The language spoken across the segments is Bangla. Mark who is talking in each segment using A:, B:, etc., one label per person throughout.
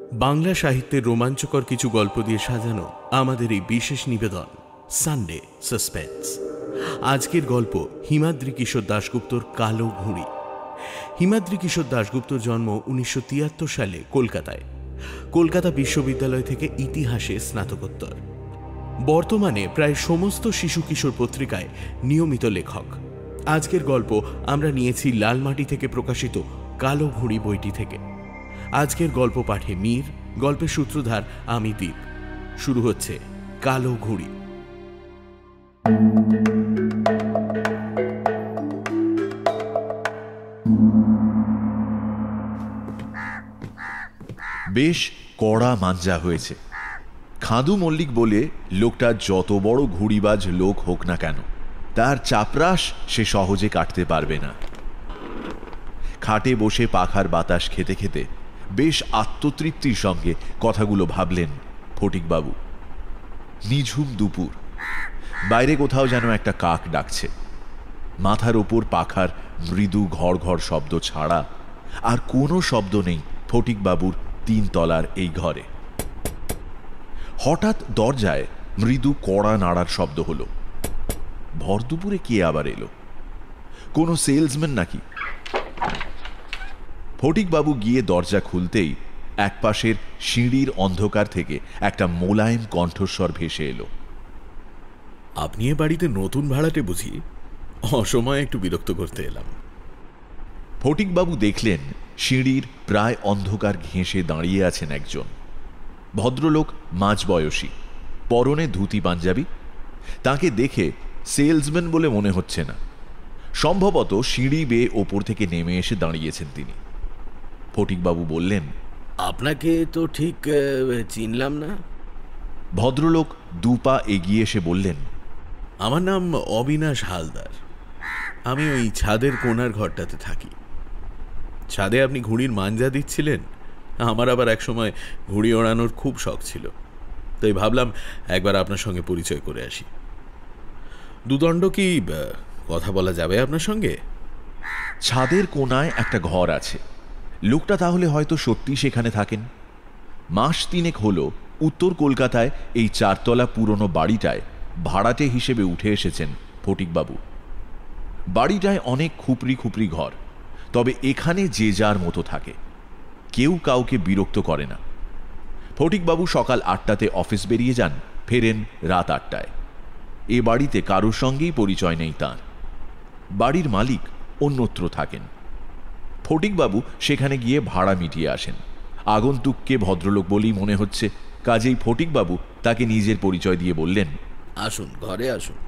A: বাংলা সাহিত্যের রোমাঞ্চকর কিছু গল্প দিয়ে সাজানো আমাদের এই বিশেষ নিবেদন সানডে সাসপেন্স। আজকের গল্প হিমাদ্রি কিশোর দাশগুপ্তর কালো ঘুড়ি। হিমাদ্রি কিশোর দাশগুপ্তর জন্ম 1973 সালে কলকাতায়। কলকাতা বিশ্ববিদ্যালয় থেকে ইতিহাসে স্নাতকোত্তর। বর্তমানে প্রায় সমস্ত শিশু কিশোর পত্রিকায় নিয়মিত লেখক। আজকের গল্প আমরা নিয়েছি লালমাটি থেকে প্রকাশিত কালো ঘুড়ি বইটি থেকে। আজকের গল্প পাঠে মীর, গল্পের সূত্রধার আমি দীপ। শুরু হচ্ছে কালো ঘুড়ি।
B: বেশ কড়া মাঞ্জা হয়েছে। খাদু মল্লিক বলে লোকটা যত বড় ঘুড়িবাজ লোক হোক না কেন, তার চাপরাশ সে সহজে কাটতে পারবে না। খাটে বসে পাখার বাতাস খেতে খেতে বেশ আত্মতৃপ্তির সঙ্গে কথাগুলো ভাবলেন ফটিকবাবু। নিঝুম দুপুর, বাইরে কোথাও যেন একটা কাক ডাকছে। মাথার ওপর পাখার মৃদু ঘড় ঘড় শব্দ ছাড়া আর কোনো শব্দ নেই ফটিকবাবুর 3 তলার এই ঘরে। হঠাৎ দরজায় মৃদু কড়া নাড়ার শব্দ হলো। ভর দুপুরে কে আবার এলো? কোনো সেলসম্যান নাকি? ফটিকবাবু গিয়ে দরজা খুলতেই একপাশের সিঁড়ির অন্ধকার থেকে একটা মোলায়েম কণ্ঠস্বর ভেসে এলো।
A: আপনি এ বাড়িতে নতুন ভাড়াটে বুঝি? অসময়ে একটু বিরক্ত করতে এলাম।
B: ফটিকবাবু দেখলেন সিঁড়ির প্রায় অন্ধকার ঘেঁষে দাঁড়িয়ে আছেন একজন ভদ্রলোক, মাঝবয়সী, পরনে ধুতি পাঞ্জাবি। তাকে দেখে সেলসম্যান বলে মনে হচ্ছে না। সম্ভবত সিঁড়ি বেয়ে ওপর থেকে নেমে এসে দাঁড়িয়েছেন তিনি। ফটিকবাবু বললেন,
A: আপনাকে তো ঠিক চিনলাম না।
B: ভদ্রলোক 2 পা এগিয়ে এসে বললেন,
A: আমার নাম অবিনাশ হালদার। আমি ওই ছাদের কোণার ঘরটাতে থাকি। ছাদে আপনি ঘুড়ির মাঞ্জা দিচ্ছিলেন। আমার আবার একসময় ঘুড়ি ওড়ানোর খুব শখ ছিল, তাই ভাবলাম একবার আপনার সঙ্গে পরিচয় করে আসি। দুদণ্ড কি কথা বলা যাবে আপনার সঙ্গে?
B: ছাদের কোণায় একটা ঘর আছে। লোকটা তাহলে হয়তো সত্যি সেখানে থাকেন। মাস 3 হলো উত্তর কলকাতায় এই 4 তলা পুরনো বাড়িটায় ভাড়াটে হিসেবে উঠে এসেছেন ফটিকবাবু। বাড়িটায় অনেক খুপড়ি খুপড়ি ঘর, তবে এখানে যে যার মতো থাকে, কেউ কাউকে বিরক্ত করে না। ফটিকবাবু সকাল 8টাতে অফিস বেরিয়ে যান, ফেরেন রাত 8টায়। এ বাড়িতে কারোর সঙ্গেই পরিচয় নেই তাঁর। বাড়ির মালিক অন্যত্র থাকেন। ফটিকবাবু সেখানে গিয়ে ভাড়া মিটিয়ে আসেন। আগন্তুককে ভদ্রলোক বলেই মনে হচ্ছে, কাজেই ফটিকবাবু তাকে নিজের পরিচয় দিয়ে বললেন,
A: আসুন, ঘরে আসুন।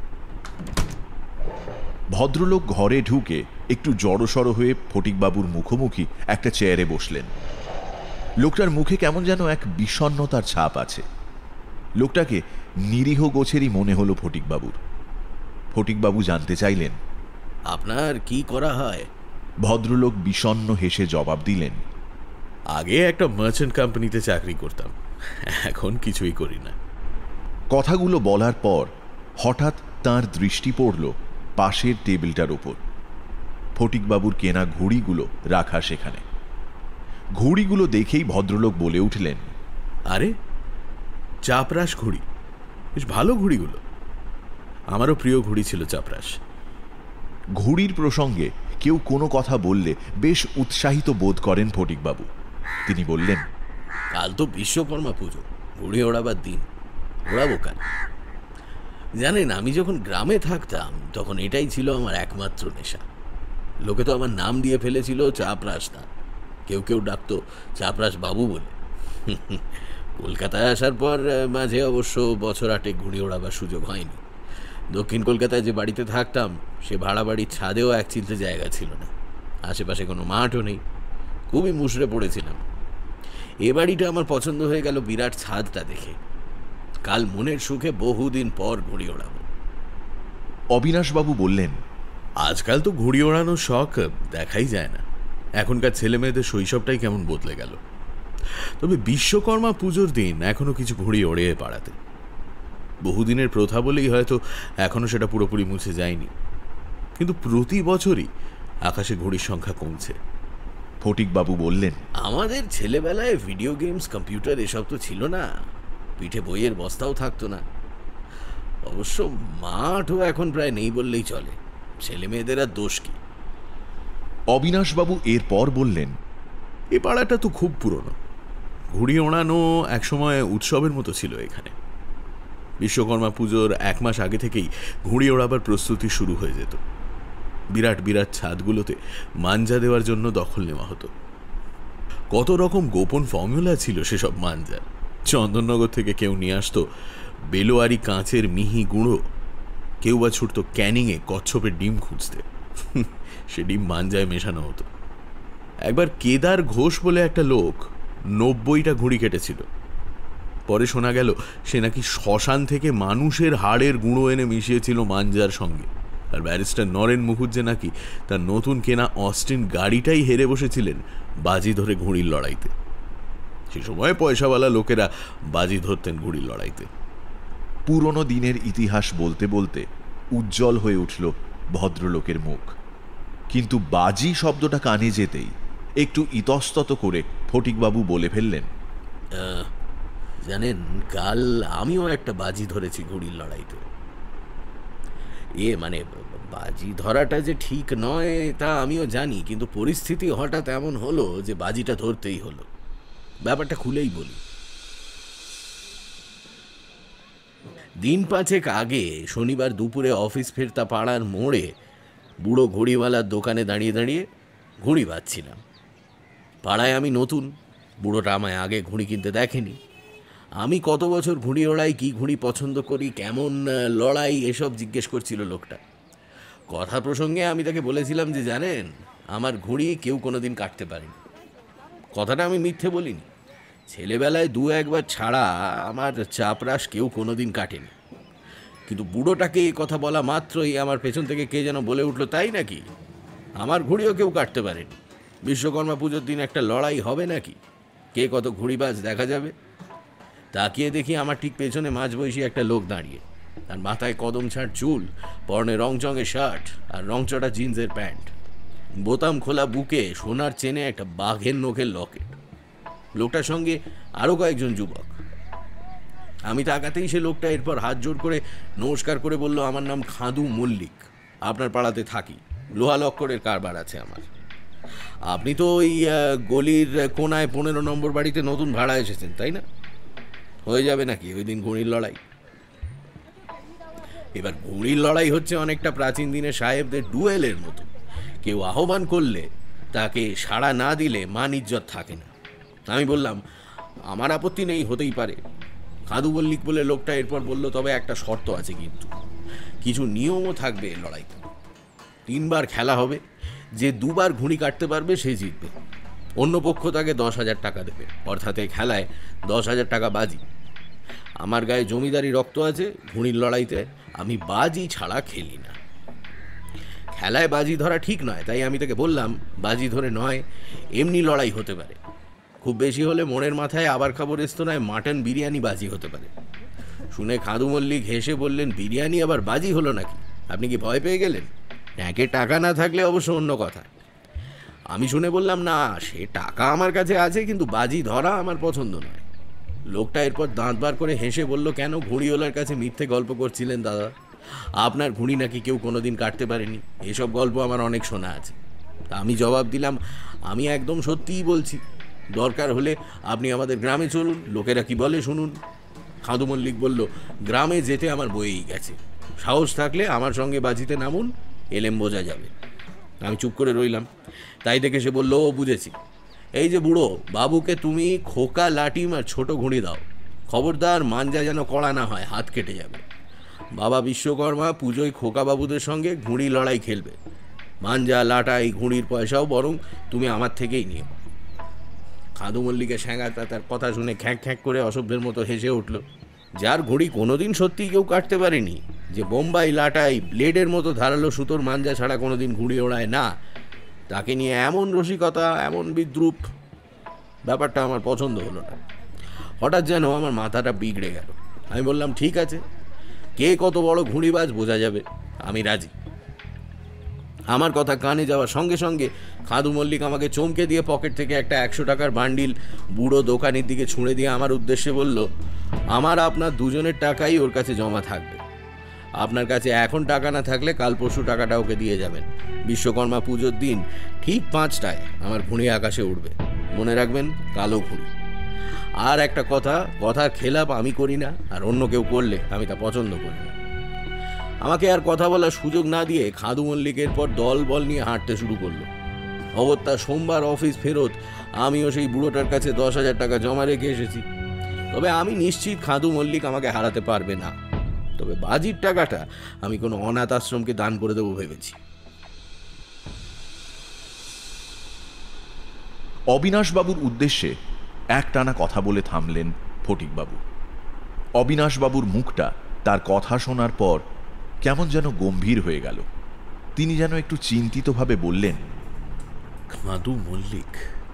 B: ভদ্রলোক ঘরে ঢুকে একটু জড়সড় হয়ে ফটিকবাবুর মুখোমুখি একটা চেয়ারে বসলেন। লোকটার মুখে কেমন যেন এক বিষণ্ণতার ছাপ আছে। লোকটাকে নিরীহ গোছেরই মনে হলো ফটিকবাবুর। ফটিকবাবু জানতে চাইলেন,
A: আপনার কি করা হয়?
B: ভদ্রলোক বিষণ্ণ হেসে জবাব দিলেন,
A: আগে একটা মার্চেন্ট কোম্পানিতে চাকরি করতাম, এখন কিছুই করি না।
B: কথাগুলো বলার পর হঠাৎ তার দৃষ্টি পড়ল পাশের টেবিলটার ওপর। ফটিকবাবুর কেনা ঘুড়িগুলো রাখা সেখানে। ঘুড়িগুলো দেখেই ভদ্রলোক বলে উঠলেন,
A: আরে, চাপরাশ ঘুড়ি, বেশ ভালো ঘুড়িগুলো। আমারও প্রিয় ঘুড়ি ছিল চাপরাশ।
B: ঘুড়ির প্রসঙ্গে কেউ কোনো কথা বললে বেশ উৎসাহিত বোধ করেন ফটিকবাবু। তিনি বললেন,
A: কাল তো বিশ্বকর্মা পুজো, ঘুড়ি ওড়াবার দিন, ওড়াবো কাল। জানেন, আমি যখন গ্রামে থাকতাম তখন এটাই ছিল আমার একমাত্র নেশা। লোকে তো আমার নাম দিয়ে ফেলেছিল চাপরাশ দা, কেউ কেউ ডাকতো চাপরাশ বাবু বলে। কলকাতায় আসার পর মাঝে অবশ্য বছর 8 ঘুড়ি ওড়াবার সুযোগ হয়নি। দক্ষিণ কলকাতায় যে বাড়িতে থাকতাম সে ভাড়া বাড়ির ছাদেও এক চিলতে জায়গা ছিল না, আশেপাশে কোনো মাঠও নেই। খুবই মুষড়ে পড়েছিলাম। এ বাড়িটা আমার পছন্দ হয়ে গেল বিরাট ছাদটা দেখে। কাল মনের সুখে বহুদিন পর ঘুড়ি ওড়াবো।
B: অবিনাশবাবু বললেন,
A: আজকাল তো ঘুড়ি ওড়ানোর শখ দেখাই যায় না। এখনকার ছেলে মেয়েদের শৈশবটাই কেমন বদলে গেল। তবে বিশ্বকর্মা পুজোর দিন এখনো কিছু ঘুড়ি ওড়ে পাড়াতে। বহুদিনের প্রথা বলেই হয়তো এখনো সেটা পুরোপুরি মুছে যায়নি, কিন্তু প্রতি বছরই আকাশে ঘুড়ির সংখ্যা কমছে।
B: ফটিকবাবু বললেন,
A: আমাদের ছেলেবেলায় ভিডিও গেমস, কম্পিউটার এসব তো ছিল না। পিঠে বইয়ের বস্তাও থাকতো না। অবশ্য মাঠও এখন প্রায় নেই বললেই চলে। ছেলে মেয়েদের আর দোষ কি?
B: অবিনাশবাবু এরপর বললেন,
C: এই পাড়াটা তো খুব পুরনো। ঘুড়ি ওড়ানো একসময় উৎসবের মতো ছিল এখানে। বিশ্বকর্মা পুজোর 1 মাস আগে থেকেই ঘুড়ি ওড়াবার প্রস্তুতি শুরু হয়ে যেত। বিরাট বিরাট ছাদগুলোতে মাঞ্জা দেওয়ার জন্য দখল নেওয়া হতো। কত রকম গোপন ফর্মুলা ছিল সেসব মাঞ্জার। চন্দননগর থেকে কেউ নিয়ে আসতো বেলোয়ারি কাঁচের মিহি গুঁড়ো, কেউ বা ছুটতো ক্যানিংয়ে কচ্ছপের ডিম খুঁজতে। সে ডিম মাঞ্জায় মেশানো হতো। একবার কেদার ঘোষ বলে একটা লোক 90টা ঘুড়ি কেটেছিল। পরে শোনা গেল সে নাকি শ্মশান থেকে মানুষের হাড়ের গুঁড়ো এনে মিশিয়েছিল মাঞ্জার সঙ্গে। আর ব্যারিস্টার নরেন মুখুজ্জে নাকি তার নতুন কেনা অস্টিন গাড়িটাই হেরে বসেছিলেন বাজি ধরে ঘুড়ির লড়াইতে। সে সময় পয়সাওয়ালা লোকেরা বাজি ধরতেন ঘুড়ির লড়াইতে।
B: পুরনো দিনের ইতিহাস বলতে বলতে উজ্জ্বল হয়ে উঠল ভদ্রলোকের মুখ। কিন্তু বাজি শব্দটা কানে যেতেই একটু ইতস্তত করে ফটিকবাবু বলে ফেললেন,
A: জানেন, কাল আমিও একটা বাজি ধরেছি ঘুড়ির লড়াইতে। মানে বাজি ধরাটা যে ঠিক নয় তা আমিও জানি, কিন্তু পরিস্থিতি হঠাৎ এমন হলো যে বাজিটা ধরতেই হলো। ব্যাপারটা খুলেই বলি। দিন 5 আগে শনিবার দুপুরে অফিস ফেরতা পাড়ার মোড়ে বুড়ো ঘুড়িওয়ালার দোকানে দাঁড়িয়ে দাঁড়িয়ে ঘুড়ি বাজছিলাম। পাড়ায় আমি নতুন, বুড়োটা আমায় আগে ঘুড়ি কিনতে দেখেনি। আমি কত বছর ঘুড়ি ওড়াই, কি ঘুড়ি পছন্দ করি, কেমন লড়াই, এসব জিজ্ঞেস করছিল লোকটা। কথা প্রসঙ্গে আমি তাকে বলেছিলাম যে জানেন, আমার ঘুড়ি কেউ কোনোদিন কাটতে পারেনি। কথাটা আমি মিথ্যে বলিনি। ছেলেবেলায় 2-1 ছাড়া আমার চাপরাশ কেউ কোনোদিন কাটেনি। কিন্তু বুড়োটাকে এই কথা বলা মাত্রই আমার পেছন থেকে কে যেন বলে উঠল, তাই নাকি, আমার ঘুড়িও কেউ কাটতে পারেনি। বিশ্বকর্মা পুজোর দিন একটা লড়াই হবে নাকি, কে কত ঘুড়িবাজ দেখা যাবে। তাকিয়ে দেখি আমার ঠিক পেছনে মাঝবয়সী একটা লোক দাঁড়িয়ে। তার মাথায় কদম ছাড় চুল, পরনে রংচঙের শার্ট আর রংচটা জিন্সের প্যান্ট, বোতাম খোলা বুকে সোনার চেনে একটা বাঘের নখের লকেট। লোকটার সঙ্গে আরও কয়েকজন যুবক। আমি তাকাতেই সে লোকটা এরপর হাত জোর করে নমস্কার করে বলল, আমার নাম খাদু মল্লিক, আপনার পাড়াতে থাকি, লোহা লক্করের কারবার আছে আমার। আপনি তো ওই গলির কোনায় 15 নম্বর বাড়িতে নতুন ভাড়া এসেছেন, তাই না? হয়ে যাবে নাকি ওই দিন ঘুড়ির লড়াই? এবার ঘুড়ির লড়াই হচ্ছে অনেকটা প্রাচীন দিনে সাহেবদের ডুয়েলের মতো। কেউ আহ্বান করলে তাকে সাড়া না দিলে মান ইজ্জত থাকে না। আমি বললাম, আমার আপত্তি নেই, হতেই পারে। খাদু মল্লিক বলে লোকটা এরপর বলল, তবে একটা শর্ত আছে, কিন্তু কিছু নিয়মও থাকবে লড়াইতে। 3 বার খেলা হবে, যে 2 বার ঘুড়ি কাটতে পারবে সে জিতবে। অন্য পক্ষ তাকে 10,000 টাকা দেবে, অর্থাৎ এই খেলায় 10,000 টাকা বাজি। আমার গায়ে জমিদারি রক্ত আছে, ঘুড়ির লড়াইতে আমি বাজি ছাড়া খেলি না। খেলায় বাজি ধরা ঠিক নয়, তাই আমি তাকে বললাম, বাজি ধরে নয়, এমনি লড়াই হতে পারে। খুব বেশি হলে মনের মাথায় আবার খাবো রেস্তোরাঁয় মাটন বিরিয়ানি বাজি হতে পারে। শুনে খাদু মল্লিক হেসে বললেন, বিরিয়ানি আবার বাজি হলো নাকি? আপনি কি ভয় পেয়ে গেলেন? ব্যাংকে টাকা না থাকলে অবশ্য অন্য কথা। আমি শুনে বললাম, না, সে টাকা আমার কাছে আছে, কিন্তু বাজি ধরা আমার পছন্দ নয়। লোকটা এরপর দাঁত বার করে হেসে বলল, কেন ঘুড়িওয়ালার কাছে মিথ্যে গল্প করছিলেন দাদা? আপনার ঘুড়ি নাকি কেউ কোনোদিন কাটতে পারেনি, এসব গল্প আমার অনেক শোনা আছে। তা আমি জবাব দিলাম, আমি একদম সত্যিই বলছি। দরকার হলে আপনি আমাদের গ্রামে চলুন, লোকেরা কি বলে শুনুন। খাদু মল্লিক বলল, গ্রামে যেতে আমার বয়েই গেছে, সাহস থাকলে আমার সঙ্গে বাজিতে নামুন, এলেম বোঝা যাবে। আমি চুপ করে রইলাম। তাই দেখে সে বলল, ও বুঝেছি, এই যে বুড়ো, বাবুকে তুমি খোকা লাটিম আর ছোট ঘুড়ি দাও, খবরদার মাঞ্জা যেন কড়া না হয়, হাত কেটে যাবে। বাবা বিশ্বকর্মা পুজোয় খোকা বাবুদের সঙ্গে ঘুড়ি লড়াই খেলবে। মাঞ্জা লাটাই ঘুড়ির পয়সাও বরং তুমি আমার থেকেই নিও। খাদু মল্লিকের স্যাঙাটা তার কথা শুনে খ্যাঁক খ্যাঁক করে অসভ্যের মতো হেসে উঠল। যার ঘুড়ি কোনোদিন সত্যিই কেউ কাটতে পারেনি, যে বোম্বাই লাটাই ব্লেডের মতো ধারালো সুতোর মাঞ্জা ছাড়া কোনোদিন ঘুড়ি ওড়ায় না, তাকে নিয়ে এমন রসিকতা, এমন বিদ্রুপ, ব্যাপারটা আমার পছন্দ হলো না। হঠাৎ যেন আমার মাথাটা বিগড়ে গেল। আমি বললাম, ঠিক আছে, কে কত বড় ঘুড়িবাজ বোঝা যাবে, আমি রাজি। আমার কথা কানে যাওয়ার সঙ্গে সঙ্গে খাদু মল্লিক আমাকে চমকে দিয়ে পকেট থেকে একটা 100 টাকার বান্ডিল বুড়ো দোকানের দিকে ছুঁড়ে দিয়ে আমার উদ্দেশ্যে বলল, আমার আপনার দুজনের টাকাই ওর কাছে জমা থাকবে। আপনার কাছে এখন টাকা না থাকলে কাল পরশু টাকাটা ওকে দিয়ে যাবেন। বিশ্বকর্মা পুজোর দিন ঠিক 5টায় আমার ঘুড়ি আকাশে উঠবে, মনে রাখবেন, কালো ঘুড়ি। আর একটা কথার খেলাপ আমি করি না, আর অন্য কেউ করলে আমি তা পছন্দ করি না। আমাকে আর কথা বলার সুযোগ না দিয়ে খাদু মল্লিকের পর দল বল নিয়ে হাঁটতে শুরু করলো। অগত্যা সোমবার অফিস ফেরত আমিও সেই বুড়োটার কাছে 10,000 টাকা জমা রেখে এসেছি। তবে আমি নিশ্চিত খাদু মল্লিক আমাকে হারাতে পারবে না। তবে বাজির টাকাটা আমি কোনো অনাথ আশ্রমকে দান করে দেবো ভেবেছি।
B: অবিনাশবাবুর উদ্দেশ্যে একটানা কথা বলে থামলেন ফটিকবাবু। অবিনাশবাবুর মুখটা তার কথা শোনার পর কেমন যেন গম্ভীর হয়ে গেল। তিনি যেন একটু চিন্তিতভাবে বললেন,
A: খাদু মল্লিক,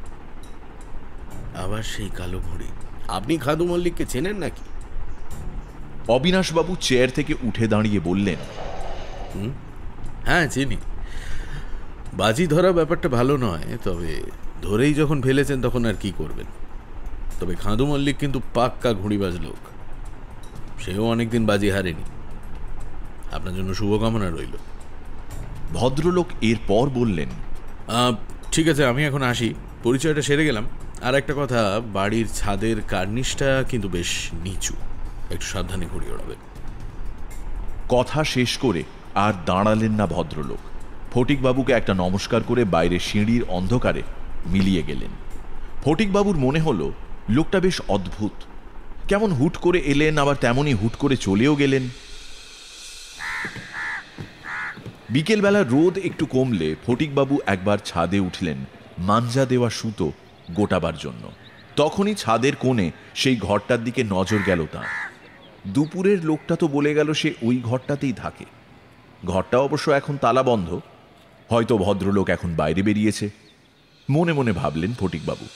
A: আবার সেই কালো ঘুড়ি। আপনি খাদু মল্লিককে চেনেন নাকি?
B: অবিনাশবাবু চেয়ার থেকে উঠে দাঁড়িয়ে বললেন,
C: হ্যাঁ, চিনি। বাজি ধরা ব্যাপারটা ভালো নয়, তবে ধরেই যখন ফেলেছেন তখন আর কি করবেন। তবে খাদু মল্লিক কিন্তু পাক্কা ঘুড়িবাজ লোক। সেও অনেকদিন বাজি হারেনি। আপনার জন্য শুভকামনা রইল।
B: ভদ্রলোক এরপর বললেন,
C: ঠিক আছে, আমি এখন আসি, পরিচয়টা সেরে গেলাম। আর একটা কথা, বাড়ির ছাদের কার্নিশটা কিন্তু বেশ নিচু, একটু সাবধানে ঘুড়ি ওড়াবেন।
B: কথা শেষ করে আর দাঁড়ালেন না ভদ্রলোক। ফটিকবাবুকে একটা নমস্কার করে বাইরে সিঁড়ির অন্ধকারে মিলিয়ে গেলেন। ফটিকবাবুর মনে হলো লোকটা বেশ অদ্ভুত, কেমন হুট করে এলেন, আবার তেমনই হুট করে চলেও গেলেন। বিকেলবেলা রোদ একটু কমলে ফটিকবাবু একবার ছাদে উঠলেন মাঞ্জা দেওয়া সুতো গোটাবার জন্য। তখনই ছাদের কোণে সেই ঘরটার দিকে নজর গেল তাঁর। দুপুরের লোকটা তো বলে গেল সে ওই ঘরটাতেই থাকে। ঘরটা অবশ্য এখন তালা বন্ধ, হয়তো ভদ্রলোক এখন বাইরে বেরিয়েছে, মনে মনে ভাবলেন ফটিকবাবু।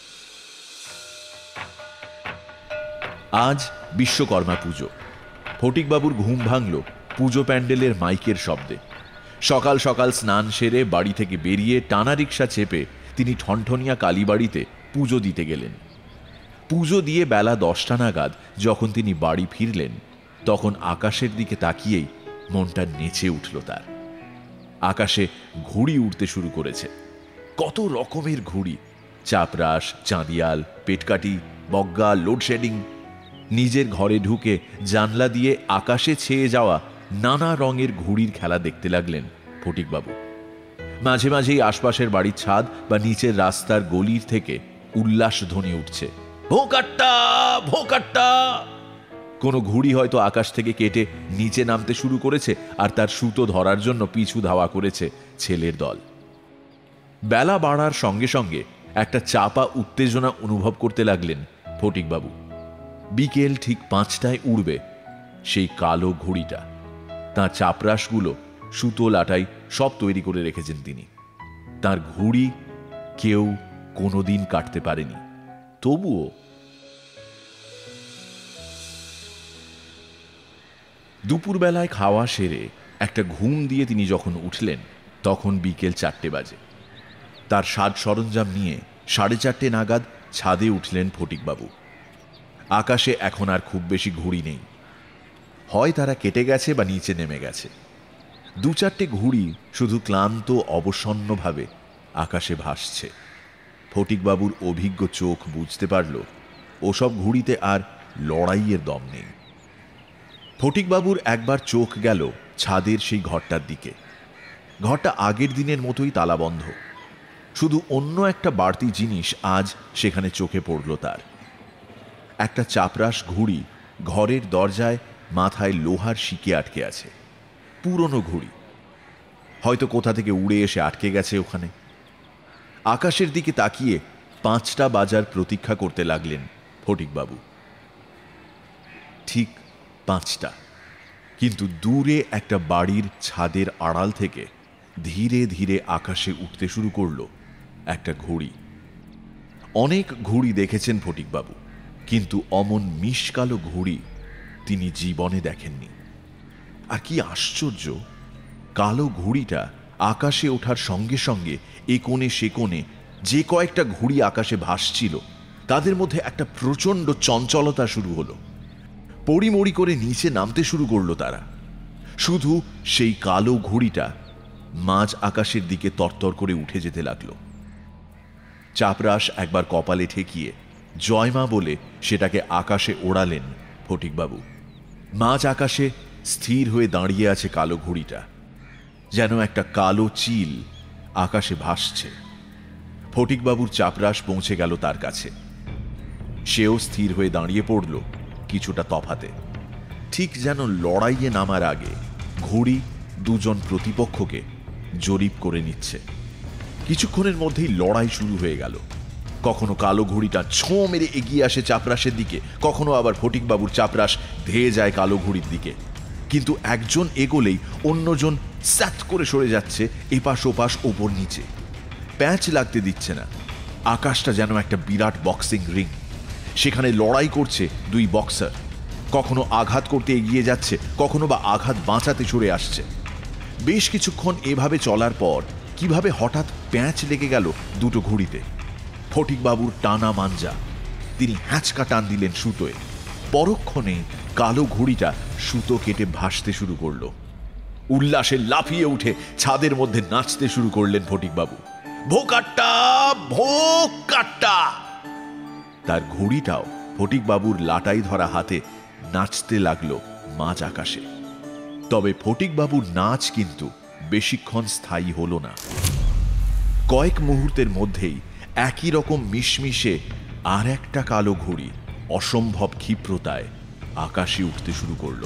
B: আজ বিশ্বকর্মা পুজো। ফটিকবাবুর ঘুম ভাঙল পুজো প্যান্ডেলের মাইকের শব্দে। সকাল সকাল স্নান সেরে বাড়ি থেকে বেরিয়ে টানা রিক্সা চেপে তিনি ঠনঠনিয়া কালীবাড়িতে পুজো দিতে গেলেন। পুজো দিয়ে বেলা 10টা নাগাদ যখন তিনি বাড়ি ফিরলেন, তখন আকাশের দিকে তাকিয়েই মনটা নেচে উঠল তার। আকাশে ঘুড়ি উড়তে শুরু করেছে, কত রকমের ঘুড়ি, চাপরাশ, চাঁদিয়াল, পেটকাটি, বগ্গা, লোডশেডিং। নিজের ঘরে ঢুকে জানলা দিয়ে আকাশে ছেয়ে যাওয়া নানা রঙের ঘুড়ির খেলা দেখতে লাগলেন ফটিকবাবু। মাঝে মাঝেই আশপাশের বাড়ির ছাদ বা নিচের রাস্তার গলির থেকে উল্লাস ধ্বনি উঠছে, ভোকাট্টা ভোকাট্টা। কোনো ঘুড়ি হয়তো আকাশ থেকে কেটে নিচে নামতে শুরু করেছে, আর তার সুতো ধরার জন্য পিছু ধাওয়া করেছে ছেলের দল। বেলা বাড়ার সঙ্গে সঙ্গে একটা চাপা উত্তেজনা অনুভব করতে লাগলেন ফটিকবাবু। বিকেল ঠিক 5টায় উড়বে সেই কালো ঘুড়িটা। তাঁর চাপরাশগুলো, সুতো, লাটাই সব তৈরি করে রেখেছেন তিনি। তার ঘুড়ি কেউ কোনোদিন কাটতে পারেনি। তবুও দুপুরবেলায় খাওয়া সেরে একটা ঘুম দিয়ে তিনি যখন উঠলেন, তখন বিকেল 4টে বাজে। তার সাজ সরঞ্জাম নিয়ে 4:30 নাগাদ ছাদে উঠলেন ফটিকবাবু। আকাশে এখন আর খুব বেশি ঘুড়ি নেই, হয় তারা কেটে গেছে বা নিচে নেমে গেছে। 2-4টে ঘুড়ি শুধু ক্লান্ত অবসন্নভাবে আকাশে ভাসছে। ফটিকবাবুর অভিজ্ঞ চোখ বুঝতে পারল ওসব ঘুড়িতে আর লড়াইয়ের দম নেই। ফটিকবাবুর একবার চোখ গেল ছাদের সেই ঘরটার দিকে। ঘরটা আগের দিনের মতোই তালাবন্ধ, শুধু অন্য একটা বাড়তি জিনিস আজ সেখানে চোখে পড়ল তার। একটা চাপরাশ ঘুড়ি ঘরের দরজায় মাথায় লোহার শিকে আটকে আছে। পুরনো ঘুড়ি, হয়তো কোথা থেকে উড়ে এসে আটকে গেছে ওখানে। আকাশের দিকে তাকিয়ে 5টা বাজার প্রতীক্ষা করতে লাগলেন ফটিকবাবু। ঠিক 5টা, কিন্তু দূরে একটা বাড়ির ছাদের আড়াল থেকে ধীরে ধীরে আকাশে উঠতে শুরু করলো একটা ঘুড়ি। অনেক ঘুড়ি দেখেছেন ফটিকবাবু, কিন্তু অমন মিশকালো ঘুড়ি তিনি জীবনে দেখেননি। আর কি আশ্চর্য, কালো ঘুড়িটা আকাশে ওঠার সঙ্গে সঙ্গে এ কোণে সে কোণে যে কয়েকটা ঘুড়ি আকাশে ভাসছিল তাদের মধ্যে একটা প্রচণ্ড চঞ্চলতা শুরু হলো। পড়িমড়ি করে নিচে নামতে শুরু করলো তারা। শুধু সেই কালো ঘুড়িটা মাঝ আকাশের দিকে তরতর করে উঠে যেতে লাগলো। চাপরাশ একবার কপালে ঠেকিয়ে জয়মা বলে সেটাকে আকাশে ওড়ালেন ফটিকবাবু। মাঝ আকাশে স্থির হয়ে দাঁড়িয়ে আছে কালো ঘুড়িটা, যেন একটা কালো চিল আকাশে ভাসছে। ফটিকবাবুর চাপরাশ পৌঁছে গেল তার কাছে। সেও স্থির হয়ে দাঁড়িয়ে পড়ল কিছুটা তফাতে, ঠিক যেন লড়াইয়ে নামার আগে ঘুড়ি দুজন প্রতিপক্ষকে জরিপ করে নিচ্ছে। কিছুক্ষণের মধ্যেই লড়াই শুরু হয়ে গেল। কখনো কালো ঘুড়িটা ছোঁ মেরে এগিয়ে আসে চাপরাশের দিকে, কখনো আবার ফটিকবাবুর চাপরাশ ধেয়ে যায় কালো ঘুড়ির দিকে। কিন্তু একজন এগোলেই অন্যজন স্যাট করে সরে যাচ্ছে এপাশ ওপাশ ওপর নিচে। প্যাঁচ লাগতে দিচ্ছে না। আকাশটা যেন একটা বিরাট বক্সিং রিং, সেখানে লড়াই করছে দুই বক্সার। কখনো আঘাত করতে এগিয়ে যাচ্ছে, কখনো বা আঘাত বাঁচাতে সরে আসছে। বেশ কিছুক্ষণ এভাবে চলার পর কিভাবে হঠাৎ প্যাঁচ লেগে গেল দুটো ঘুড়িতে। ফটিকবাবুর টানা মাঞ্জা, তিনি হ্যাঁচকা টান দিলেন সুতোয়। পরক্ষণেই কালো ঘুড়িটা সুতো কেটে ভাসতে শুরু করল। উল্লাসে লাফিয়ে উঠে ছাদের মধ্যে নাচতে শুরু করলেন ফটিকবাবু। ভোকাট্টা, ভোকাট্টা! তার ঘুড়িটাও ফটিকবাবুর লাটাই ধরা হাতে নাচতে লাগলো মাঝ আকাশে। তবে ফটিকবাবুর নাচ কিন্তু বেশিক্ষণ স্থায়ী হল না। কয়েক মুহূর্তের মধ্যেই একই রকম মিশমিশে আর একটা কালো ঘুড়ি অসম্ভব ক্ষিপ্রতায় আকাশে উঠতে শুরু করল।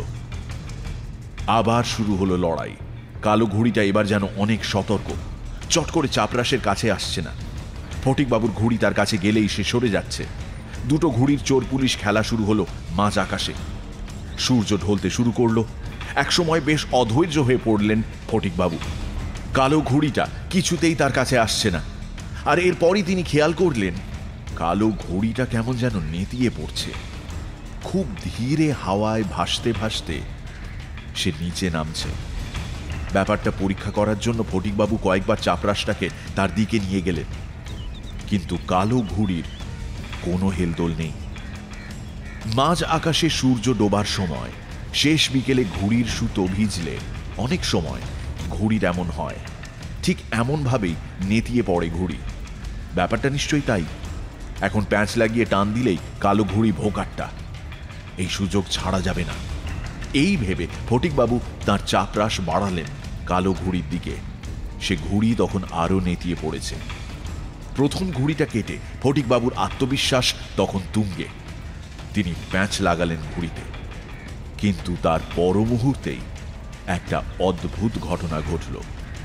B: আবার শুরু হলো লড়াই। কালো ঘুড়িটা এবার যেন অনেক সতর্ক, চট করে চাপরাশের কাছে আসছে না। ফটিকবাবুর ঘুড়ি তার কাছে গেলেই সে সরে যাচ্ছে। দুটো ঘুড়ির চোর পুলিশ খেলা শুরু হলো মাঝ আকাশে। সূর্য ঢলতে শুরু করলো। একসময় বেশ অধৈর্য হয়ে পড়লেন ফটিকবাবু। কালো ঘুড়িটা কিছুতেই তার কাছে আসছে না। আর এরপরই তিনি খেয়াল করলেন কালো ঘুড়িটা কেমন যেন নেতিয়ে পড়ছে। খুব ধীরে হাওয়ায় ভাসতে ভাসতে সে নিচে নামছে। ব্যাপারটা পরীক্ষা করার জন্য ফটিকবাবু কয়েকবার চাপরাশটাকে তার দিকে নিয়ে গেলেন, কিন্তু কালো ঘুড়ির কোনো হেলদোল নেই। মাঝ আকাশে সূর্য ডোবার সময় শেষ বিকেলে ঘুড়ির সুতো ভিজলে অনেক সময় ঘুড়ির এমন হয়। ঠিক এমনভাবেই নেতিয়ে পড়ে ঘুড়ি। ব্যাপারটা নিশ্চয়ই তাই। এখন প্যাঁচ লাগিয়ে টান দিলেই কালো ঘুড়ি ভোকাট্টা। এই সুযোগ ছাড়া যাবে না। এই ভেবে ফটিকবাবু তাঁর চাপরাশ বাড়ালেন কালো ঘুড়ির দিকে। সে ঘুড়ি তখন আরো নেতিয়ে পড়েছে। প্রথম ঘুড়িটা কেটে ফটিকবাবুর আত্মবিশ্বাস তখন তুঙ্গে। তিনি প্যাঁচ লাগালেন ঘুড়িতে, কিন্তু তার পর মুহূর্তেই একটা অদ্ভুত ঘটনা ঘটল।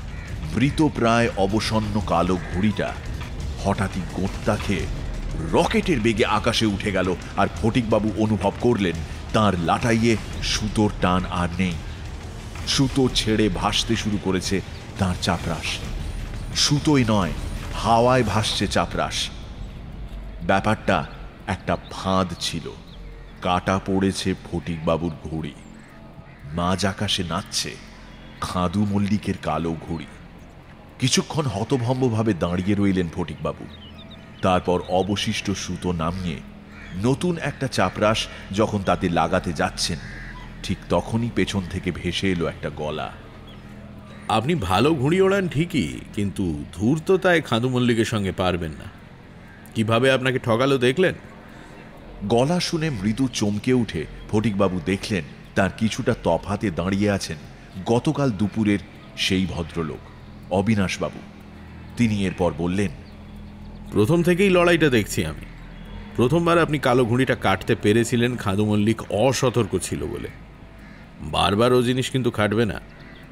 B: মৃতপ্রায় অবসন্ন কালো ঘুড়িটা হঠাৎই গোঁত্তা খেয়ে রকেটের বেগে আকাশে উঠে গেল। আর ফটিকবাবু অনুভব করলেন তার লাটাইয়ে সুতোর টান আর নেই। সুতো ছেড়ে ভাসতে শুরু করেছে তার চাপরাশ। সুতোই নয়, হাওয়ায় ভাসছে চাপরাশ। ব্যাপারটা একটা ফাঁদ ছিল। কাটা পড়েছে ফটিকবাবুর ঘুড়ি। মাঝ আকাশে নাচছে খাদু মল্লিকের কালো ঘুড়ি। কিছুক্ষণ হতভম্বভাবে দাঁড়িয়ে রইলেন ফটিকবাবু। তারপর অবশিষ্ট সুতো নামিয়ে নতুন একটা চাপরাশ যখন তাতে লাগাতে যাচ্ছেন, ঠিক তখনই পেছন থেকে ভেসে এলো একটা গলা।
C: আপনি ভালো ঘুড়ি ওড়ান ঠিকই, কিন্তু ধূর্ততায় খাদু মল্লিকের সঙ্গে পারবেন না। কিভাবে আপনাকে ঠকালো দেখলেন?
B: গলা শুনে মৃদু চমকে উঠে ফটিকবাবু দেখলেন তার কিছুটা তফাতে দাঁড়িয়ে আছেন গতকাল দুপুরের সেই ভদ্রলোক অবিনাশবাবু। তিনি এরপর বললেন,
C: প্রথম থেকেই লড়াইটা দেখছি আমি। প্রথমবার আপনি কালো ঘুড়িটা কাটতে পেরেছিলেন খাদু মল্লিক অসতর্ক ছিল বলে। বারবার ও জিনিস কিন্তু খাটবে না।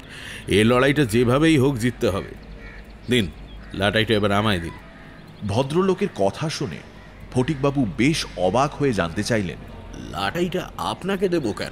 C: এ লড়াইটা যেভাবেই হোক জিততে হবে। দিন লাটাইটা এবার আমায় দিন।
B: ভদ্রলোকের কথা শুনে ফটিকবাবু বেশ অবাক হয়ে জানতে চাইলেন,
A: লাটাইটা আপনাকে দেব কেন?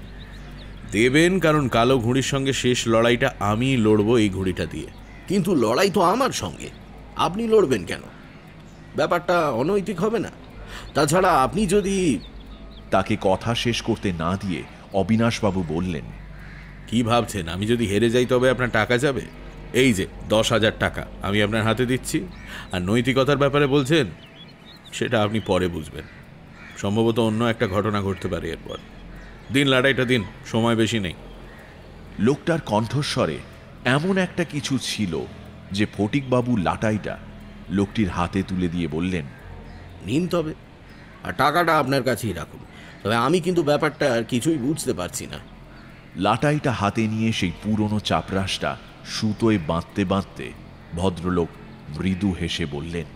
C: দেবেন কারণ কালো ঘুড়ির সঙ্গে শেষ লড়াইটা আমি লড়বো এই ঘুড়িটা দিয়ে।
A: কিন্তু লড়াই তো আমার সঙ্গে, আপনি লড়বেন কেন? ব্যাপারটা অনৈতিক হবে না? তাছাড়া আপনি যদি...
B: তাকে কথা শেষ করতে না দিয়ে অবিনাশবাবু বললেন,
C: কি ভাবছেন আমি যদি হেরে যাই তবে আপনার টাকা যাবে? এই যে 10,000 টাকা আমি আপনার হাতে দিচ্ছি, আর নৈতিকতার ব্যাপারে বলছেন সেটা আপনি পরে বুঝবেন। সম্ভবত অন্য একটা ঘটনা ঘটতে পারে এরপর। দিন লড়াইটা দিন, সময় বেশি নেই।
B: লোকটার কণ্ঠস্বরে এমন একটা কিছু ছিল যে ফটিকবাবু লাটাইটা লোকটির হাতে তুলে দিয়ে বললেন,
A: নিন তবে, আর টাকাটা আপনার কাছেই রাখুন। তবে আমি কিন্তু ব্যাপারটা আর কিছুই বুঝতে পারছি না।
B: লাটাইটা হাতে নিয়ে সেই পুরনো চাপরাশটা সুতোয় বাঁধতে বাঁধতে ভদ্রলোক মৃদু হেসে বললেন,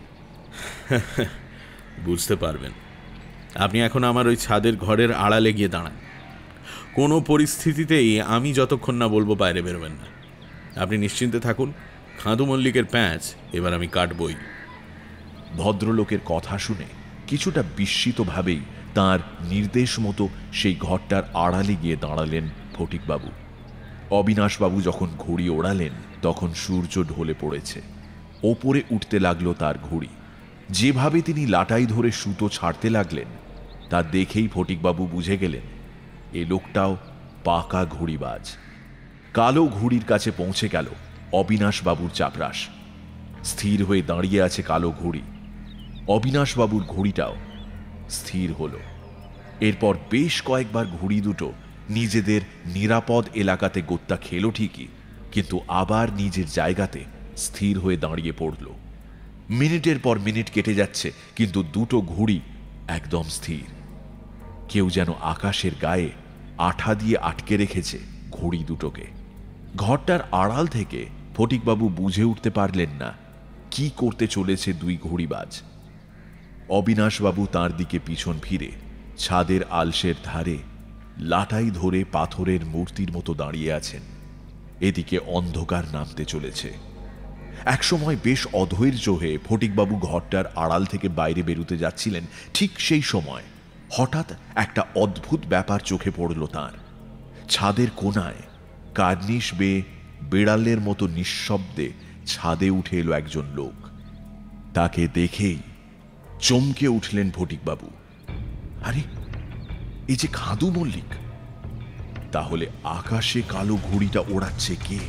C: বুঝতে পারবেন। আপনি এখন আমার ওই ছাদের ঘরের আড়ালে গিয়ে দাঁড়ান। কোনো পরিস্থিতিতেই আমি যতক্ষণ না বলবো বাইরে বেরোবেন না। আপনি নিশ্চিন্তে থাকুন, খাঁদু মল্লিকের প্যাঁচ এবার আমি কাটবই।
B: ভদ্রলোকের কথা শুনে কিছুটা বিস্মিতভাবেই তাঁর নির্দেশ মতো সেই ঘরটার আড়ালে গিয়ে দাঁড়ালেন ফটিকবাবু। অবিনাশবাবু যখন ঘুড়ি ওড়ালেন তখন সূর্য ঢলে পড়েছে। ওপরে উঠতে লাগলো তার ঘুড়ি। যেভাবে তিনি লাটাই ধরে সুতো ছাড়তে লাগলেন তা দেখেই ফটিকবাবু বুঝে গেলেন এ লোকটাও পাকা ঘুড়িবাজ। কালো ঘুড়ির কাছে পৌঁছে গেল অবিনাশবাবুর চাপরাশ। স্থির হয়ে দাঁড়িয়ে আছে কালো ঘুড়ি। অবিনাশবাবুর ঘুড়িটাও স্থির হল। এরপর বেশ কয়েকবার ঘুড়ি দুটো নিজেদের নিরাপদ এলাকাতে গোত্তা খেল ঠিকই, কিন্তু আবার নিজের জায়গাতে স্থির হয়ে দাঁড়িয়ে পড়ল। মিনিটের পর মিনিট কেটে যাচ্ছে, কিন্তু দুটো ঘুড়ি একদম স্থির। কেউ যেন আকাশের গায়ে আঠা দিয়ে আটকে রেখেছে ঘুড়ি দুটোকে। ঘরটার আড়াল থেকে ফটিকবাবু বুঝে উঠতে পারলেন না কি করতে চলেছে দুই ঘুড়িবাজ। অবিনাশবাবু তাঁর দিকে পিছন ফিরে ছাদের আলসের ধারে লাটাই ধরে পাথরের মূর্তির মতো দাঁড়িয়ে আছেন। এদিকে অন্ধকার নামতে চলেছে। একসময় বেশ অধৈর্য হয়ে ফটিকবাবু ঘরটার আড়াল থেকে বাইরে বেরুতে যাচ্ছিলেন। ঠিক সেই সময় হঠাৎ একটা অদ্ভুত ব্যাপার চোখে পড়ল তাঁর। ছাদের কোণায় কার্নিশ বেয়ে বিড়ালের মতো নিঃশব্দে ছাদে উঠে এলো একজন লোক। তাকে দেখেই চমকে উঠলেন ফটিকবাবু। আরে, এই যে খাঁদু মল্লিক! তাহলে আকাশে কালো ঘুড়িটা ওড়াচ্ছে কে?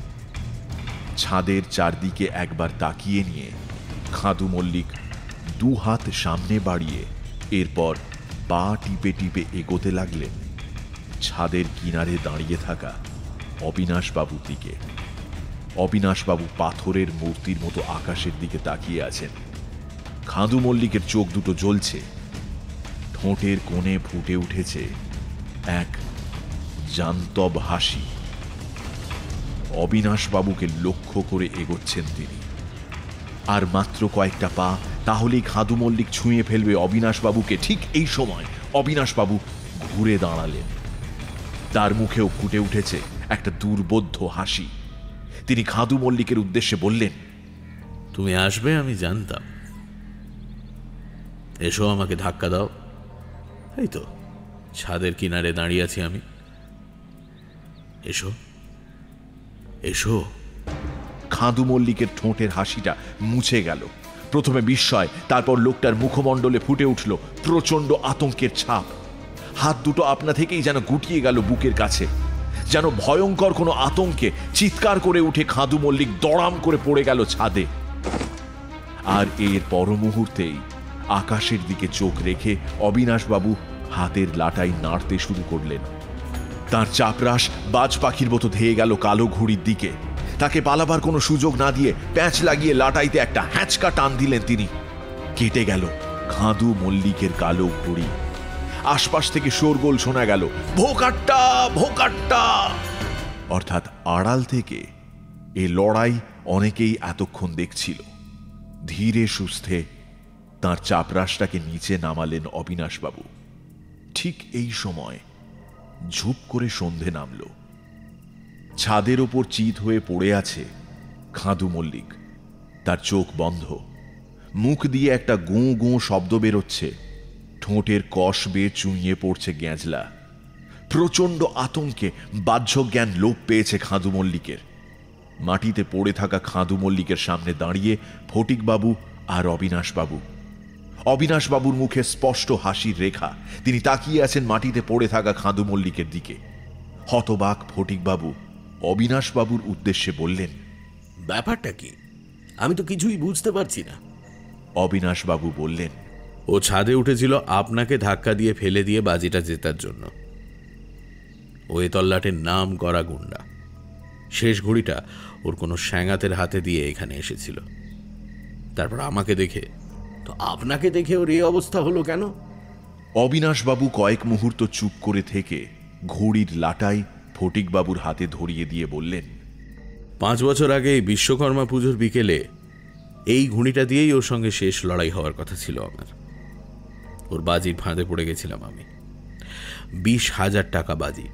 B: ছাদের চারদিকে একবার তাকিয়ে নিয়ে খাঁদু মল্লিক দু হাত সামনে বাড়িয়ে এরপর পা টিপে টিপে এগোতে লাগলেন ছাদের কিনারে দাঁড়িয়ে থাকা অবিনাশবাবুর দিকে। অবিনাশবাবু পাথরের মূর্তির মতো আকাশের দিকে তাকিয়ে আছেন। খাঁদু মল্লিকের চোখ দুটো জ্বলছে। ঠোঁটের কোণে ফুটে উঠেছে এক জান্তব হাসি। অবিনাশবাবুকে লক্ষ্য করে এগোচ্ছেন তিনি। আর মাত্র কয়েকটা পা, তাহলেই খাঁদু মল্লিক ছুঁয়ে ফেলবে অবিনাশবাবুকে। ঠিক এই সময় অবিনাশবাবু ঘুরে দাঁড়ালেন। তার মুখেও ফুটে উঠেছে একটা দুর্বোধ্য হাসি। তিনি খাঁদু মল্লিকের উদ্দেশ্যে বললেন,
C: তুমি আসবে আমি জানতাম। এসো, আমাকে ধাক্কা দাও। এই তো ছাদের কিনারে দাঁড়িয়ে আছি আমি। এসো এসো।
B: খাঁদু মল্লিকের ঠোঁটের হাসিটা মুছে গেল। প্রথমে বিস্ময়, তারপর লোকটার মুখমণ্ডলে ফুটে উঠল প্রচন্ড আতঙ্কের ছাপ। হাত দুটো আপনা থেকেই যেন গুটিয়ে গেল বুকের কাছে। যেন ভয়ঙ্কর কোনো আতঙ্কে চিৎকার করে উঠে খাঁদু মল্লিক দড়াম করে পড়ে গেল ছাদে। আর এর পর মুহূর্তেই আকাশের দিকে চোখ রেখে অবিনাশবাবু হাতের লাটাই নাড়তে শুরু করলেন। তার চাপরাশ বাজ পাখির মতো ধেয়ে গেল কালো ঘুড়ির দিকে। তাকে পালাবার কোনো সুযোগ না দিয়ে প্যাঁচ লাগিয়ে লাটাইতে একটা হ্যাঁচকা টান দিলেন তিনি। কেটে গেল খাঁদু মল্লিকের কালো ঘুড়ি। আশপাশ থেকে শোরগোল শোনা গেল, ভোকাট্টা ভোকাট্টা। অর্থাৎ আড়াল থেকে এ লড়াই অনেকেই এতক্ষণ দেখছিল। ধীরে সুস্থে তাঁর চাপরাশটাকে নিচে নামালেন অবিনাশবাবু। ঠিক এই সময় ঝুপ করে সন্ধে নামল। ছাদের ওপর চিত হয়ে পড়ে আছে খাঁদু মল্লিক। তার চোখ বন্ধ, মুখ দিয়ে একটা গুঁ গুঁ শব্দ বেরোচ্ছে। ঠোঁটের কষ বেয়ে চুইয়ে পড়ছে গ্যাঁজলা। প্রচন্ড আতঙ্কে বাহ্য জ্ঞান লোপ পেয়েছে খাঁদু মল্লিকের। মাটিতে পড়ে থাকা খাঁদু মল্লিকের সামনে দাঁড়িয়ে ফটিকবাবু আর অবিনাশবাবু। অবিনাশবাবুর মুখে স্পষ্ট হাসির রেখা। তিনি তাকিয়ে আছেন মাটিতে পড়ে থাকা খাঁদু মল্লিকের দিকে। হতবাক ফটিকবাবু অবিনাশবাবুর উদ্দেশ্যে বললেন,
A: ব্যাপারটা কি? আমি তো কিছুই বুঝতে পারছি না।
B: অবিনাশবাবু বললেন,
C: ও ছাদে উঠেছিল আপনাকে ধাক্কা দিয়ে ফেলে দিয়ে বাজিটা জেতার জন্য। ও এ তল্লাটের নাম করা গুন্ডা। শেষ ঘুড়িটা ওর কোনো স্যাঙাতের হাতে দিয়ে এখানে এসেছিল। তারপর আমাকে দেখে।
A: তো আপনাকে দেখে ওর এই অবস্থা হলো কেন?
B: অবিনাশবাবু কয়েক মুহূর্ত চুপ করে থেকে ঘুড়ির লাটাই ফটিকবাবুর হাতে ধরিয়ে দিয়ে বললেন,
C: 5 বছর আগে এই বিশ্বকর্মা পুজোর বিকেলে এই ঘুড়িটা দিয়েই ওর সঙ্গে শেষ লড়াই হওয়ার কথা ছিল আমার। ওর বাজির ফাঁদে পড়ে গেছিলাম আমি। 20,000 টাকা বাজি।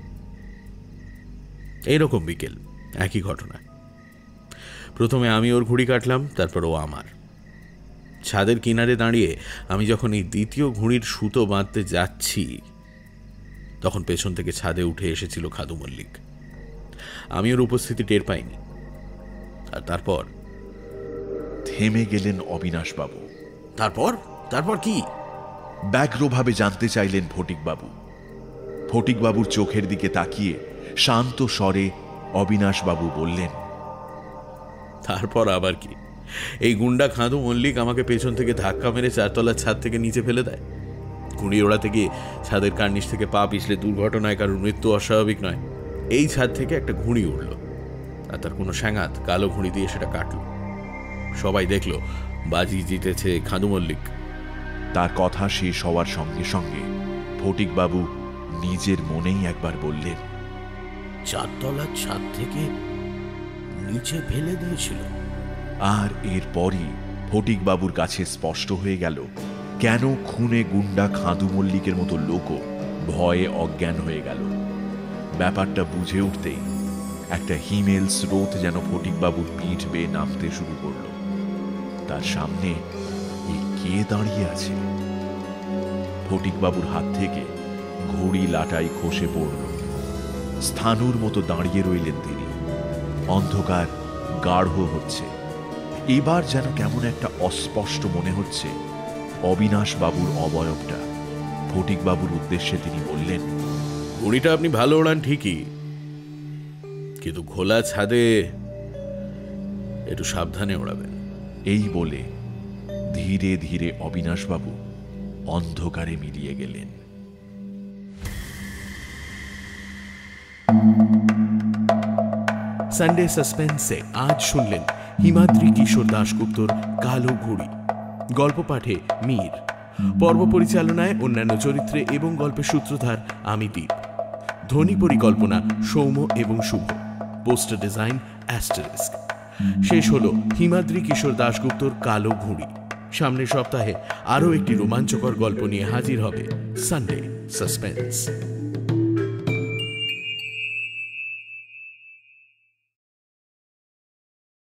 C: এইরকম বিকেল, একই ঘটনা। প্রথমে আমি ওর ঘুড়ি কাটলাম, তারপর ও আমার। ছাদের কিনারে দাঁড়িয়ে আমি যখন এই দ্বিতীয় ঘুড়ির সুতো বাঁধতে যাচ্ছি, তখন পেছন থেকে ছাদে উঠে এসেছিল খাদু মল্লিক। আমি ওর উপস্থিতি টের পাইনি। আর তারপর
B: থেমে গেলেন অবিনাশবাবু।
A: তারপর কি?
B: ব্যগ্রভাবে জানতে চাইলেন ফটিকবাবু। ফটিকবাবুর চোখের দিকে তাকিয়ে শান্ত স্বরে অবিনাশবাবু বললেন,
C: তারপর আবার কি? এই গুন্ডা খাদু মল্লিক আমাকে পেছন থেকে ধাক্কা মেরে 4 তলার ছাদ থেকে নিচে ফেলে দেয়। ঘুড়ি ওড়াতে গিয়ে ছাদের কার্নিশ থেকে পা পিছলে দুর্ঘটনায় কারোর মৃত্যু অস্বাভাবিক নয়। এই ছাদ থেকে একটা ঘুড়ি উড়ল, আর তার কোনো স্যাঙাত কালো ঘুড়ি দিয়ে সেটা কাটল। সবাই দেখলো বাজি জিতেছে খাদু মল্লিক।
B: তার কথা শেষ হওয়ার সঙ্গে সঙ্গে ফটিকবাবু নিজের মনেই একবার বললেন,
A: 4 তলার ছাদ থেকে নিচে ফেলে দিয়েছিল।
B: আর এরপরই ফটিকবাবুর কাছে স্পষ্ট হয়ে গেল কেন খুনে গুন্ডা খাদু মল্লিকের মতো লোকও ভয়ে অজ্ঞান হয়ে গেল। ব্যাপারটা বুঝে উঠতেই একটা হিমেল স্রোত যেন ফটিকবাবুর পিঠ বেয়ে নামতে শুরু করল। তার সামনে কে দাঁড়িয়ে আছে? ফটিকবাবুর হাত থেকে ঘুড়ি লাটাই খসে পড়ল। স্থানুর মতো দাঁড়িয়ে রইলেন তিনি। অন্ধকার গাঢ় হচ্ছে। এবার যেন কেমন একটা অস্পষ্ট মনে হচ্ছে অবিনাশবাবুর অবয়বটা। ফটিকবাবুর উদ্দেশ্যে তিনি বললেন,
C: ঘুড়িটা আপনি ভালো ওড়ান ঠিকই, কিন্তু খোলা ছাদে একটু সাবধানে ওড়াবেন।
B: এই বলে ধীরে ধীরে অবিনাশবাবু অন্ধকারে মিলিয়ে গেলেন।
C: সানডে সাসপেন্সে আজ শুনলেন হিমাদ্রি কিশোর দাশগুপ্তর কালো ঘুড়ি। গল্প পাঠে মীর। পর্ব পরিচালনায় অন্যান্য চরিত্রে এবং গল্পের সূত্রধার আমি দীপ। ধ্বনি পরিকল্পনা সৌম্য এবং শুভ। Poster design asterisk. শেষ হলো হিমাদ্রি কিশোর দাশগুপ্তর কালো ঘুড়ি। সামনের সপ্তাহে আরও একটি রোমাঞ্চকর গল্প নিয়ে হাজির হবে সানডে সাসপেন্স।